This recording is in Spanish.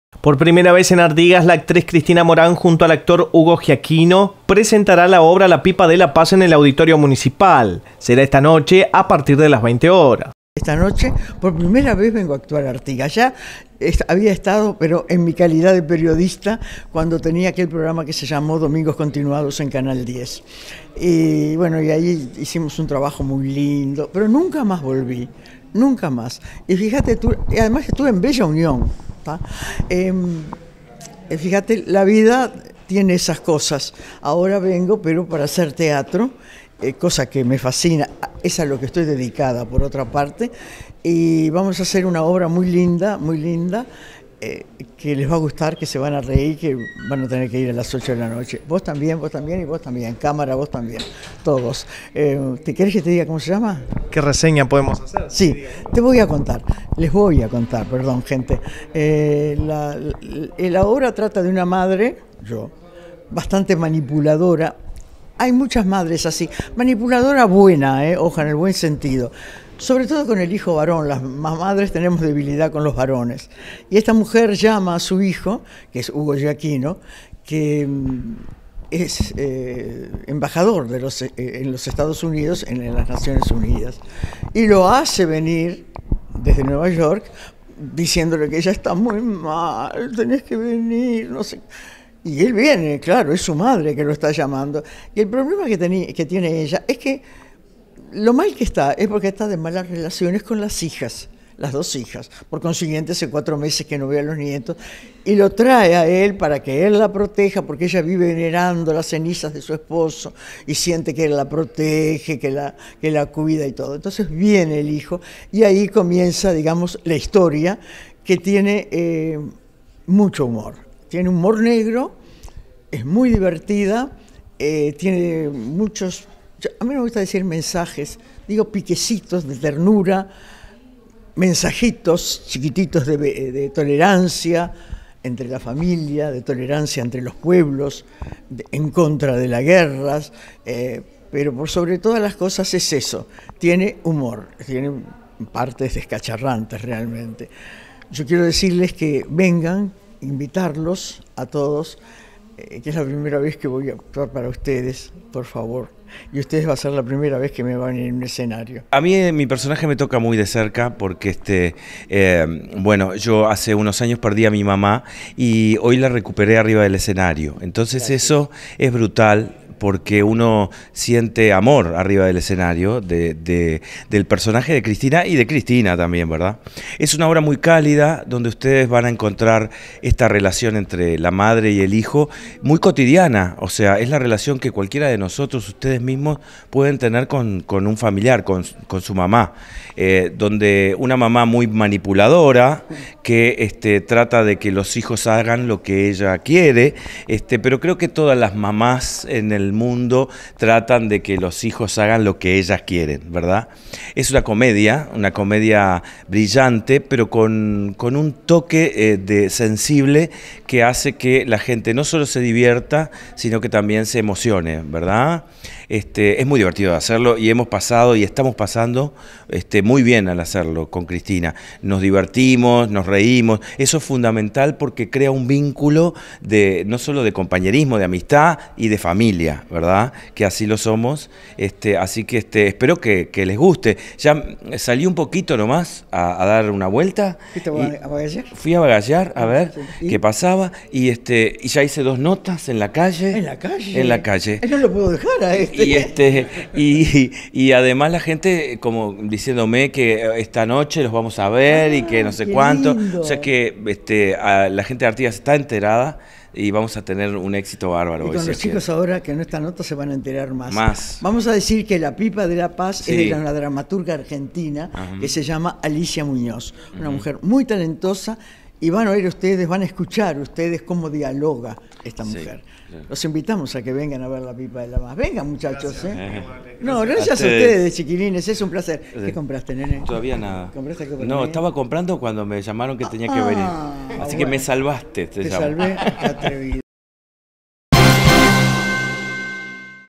Por primera vez en Artigas, la actriz Cristina Morán junto al actor Hugo Giacchino presentará la obra La Pipa de la Paz en el Auditorio Municipal. Será esta noche a partir de las 20 horas. Esta noche, por primera vez vengo a actuar a Artigas. Ya había estado, pero en mi calidad de periodista, cuando tenía aquel programa que se llamó Domingos Continuados en Canal 10. Y bueno, y ahí hicimos un trabajo muy lindo, pero nunca más volví, nunca más. Y fíjate tú, y además estuve en Bella Unión. Fíjate, la vida tiene esas cosas. Ahora vengo, pero para hacer teatro, cosa que me fascina, es a lo que estoy dedicada por otra parte, y vamos a hacer una obra muy linda, que les va a gustar, que se van a reír, que van a tener que ir a las 8 de la noche. Vos también, y vos también, cámara, vos también, todos. ¿Te querés que te diga cómo se llama? ¿Qué reseña podemos hacer? Sí, te voy a contar, les voy a contar, perdón, gente. La obra trata de una madre, bastante manipuladora. Hay muchas madres así, manipuladora buena, ojo, en el buen sentido. Sobre todo con el hijo varón, las madres tenemos debilidad con los varones. Y esta mujer llama a su hijo, que es Hugo Giacchino, que es embajador en los Estados Unidos, en las Naciones Unidas, y lo hace venir desde Nueva York, diciéndole que ella está muy mal, tenés que venir, no sé. Y él viene, claro, es su madre que lo está llamando. Y el problema que tiene ella es que lo mal que está es porque está de malas relaciones con las hijas, las dos hijas. Por consiguiente, hace 4 meses que no ve a los nietos y lo trae a él para que él la proteja, porque ella vive venerando las cenizas de su esposo y siente que él la protege, que la cuida y todo. Entonces viene el hijo y ahí comienza, digamos, la historia, que tiene mucho humor. Tiene humor negro, es muy divertida, tiene muchos... A mí me gusta decir mensajes, digo piquecitos de ternura, mensajitos chiquititos de tolerancia entre la familia, de tolerancia entre los pueblos, en contra de las guerras, pero por sobre todas las cosas es eso, tiene humor, tiene partes descacharrantes realmente. Yo quiero decirles que vengan, invitarlos a todos, que es la primera vez que voy a actuar para ustedes, por favor. Y ustedes va a ser la primera vez que me van en un escenario. A mí mi personaje me toca muy de cerca porque, bueno, yo hace unos años perdí a mi mamá y hoy la recuperé arriba del escenario. Entonces Gracias. Eso es brutal, porque uno siente amor arriba del escenario del personaje de Cristina y de Cristina también, ¿verdad? Es una obra muy cálida donde ustedes van a encontrar esta relación entre la madre y el hijo muy cotidiana, o sea, es la relación que cualquiera de nosotros, ustedes mismos, pueden tener con un familiar, con su mamá, donde una mamá muy manipuladora que trata de que los hijos hagan lo que ella quiere, pero creo que todas las mamás en el mundo tratan de que los hijos hagan lo que ellas quieren, ¿verdad? Es una comedia brillante, pero con un toque sensible que hace que la gente no solo se divierta, sino que también se emocione, ¿verdad? Es muy divertido hacerlo y hemos pasado y estamos pasando muy bien al hacerlo con Cristina. Nos divertimos, nos reímos, eso es fundamental porque crea un vínculo no solo de compañerismo, de amistad y de familia, ¿verdad? Que así lo somos, así que espero que les guste. Ya salí un poquito nomás a dar una vuelta. ¿Fuiste a Bagallar? Fui a Bagallar a ver qué pasaba y ya hice 2 notas en la calle. ¿En la calle? En la calle. No lo puedo dejar a Y además la gente como diciéndome que esta noche los vamos a ver y que no sé cuánto. Lindo. O sea que la gente de Artigas está enterada y vamos a tener un éxito bárbaro. Y con los chicos ahora que en esta nota se van a enterar más. Vamos a decir que La Pipa de la Paz es de una dramaturga argentina que se llama Alicia Muñoz, una mujer muy talentosa, y van a oír ustedes, van a escuchar ustedes cómo dialoga esta mujer. Claro. Los invitamos a que vengan a ver La Pipa de la Paz. Vengan, muchachos. No, gracias a ustedes, chiquilines, es un placer. ¿Qué compraste, nene? Todavía nada. ¿Compraste qué? No, estaba comprando cuando me llamaron que tenía que venir. Así que me salvaste. Te salvé, qué atrevido.